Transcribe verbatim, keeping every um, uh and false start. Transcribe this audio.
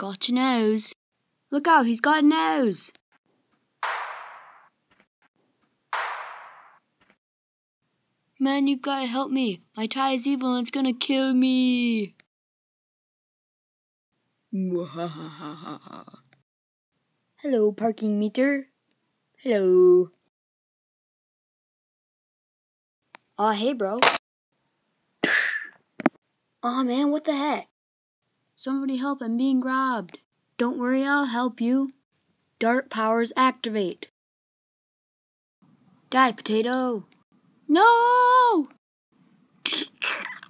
got your nose. Look out, he's got a nose. Man, you've got to help me. My tie is evil and it's gonna kill me. Hello, parking meter. Hello. Aw, uh, hey, bro. Aw, man, what the heck? Somebody help, I'm being grabbed. Don't worry, I'll help you. Dart powers activate. Die, potato. No!